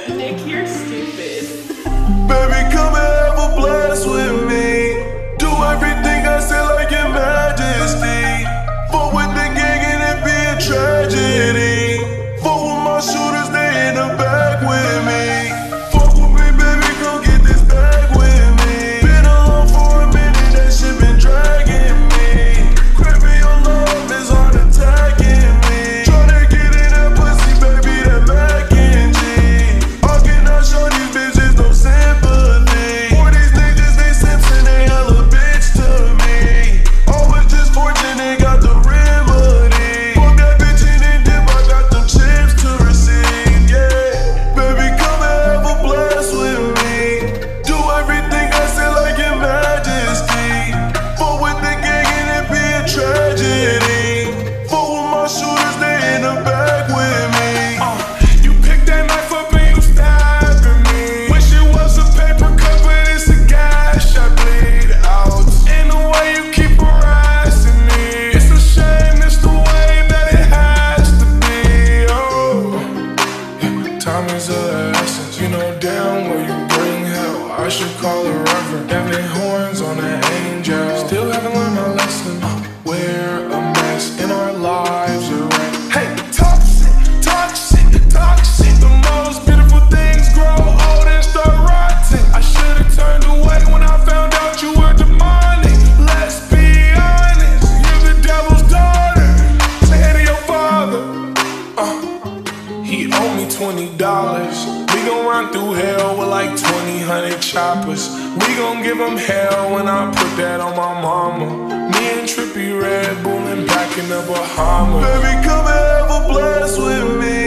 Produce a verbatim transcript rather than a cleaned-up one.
Nick, you're stupid. Baby, come and have a blast with me. Do everything I say like your majesty. Fuck with the gang and it be a tragedy. Fuck with my shooters, they in the back with me. Fuck with me, baby, go get this bag with me. Been alone for a minute, that shit been dragging me. Craving your love is hard attacking me. Tryna get in that pussy, baby, that mac and cheese. I cannot show these bitches no sympathy. For these niggas, they simps and they hella bitch to me. I was just fortunate, got the remedy. Fuck that bitch in and dip, I got them chips to receive, yeah. Baby, come and have a blast with me. Do everything I say like your majesty. Fuck with the gang and it be a tragedy. Fuck with my shooters, they in the back with me. Uh, you pick that knife up and you stabbing me. Wish it was a paper cut, but it's a gash, I bleed out. And the way you keep harassing me, it's a shame, it's the way that it has to be. Oh, yeah, time is of the essence. You know damn well you bring hell. I should call a reverend. Having horns on an angel. Still haven't learned my lesson. Uh, we're a mess and our lives are wrecked. Hey, toxic, toxic, toxic. The most beautiful things grow old and start rotting. I should have turned away when I found out you were demonic. Let's be honest, you're the devil's daughter. Say hey to your father. Uh, he owed me twenty dollars. We gon' run through hell with like twenty hundred choppers. We gon' give him hell when I put that on my mama. Me and Trippie Redd booming back in the Bahamas. Baby, come and have a blast with me.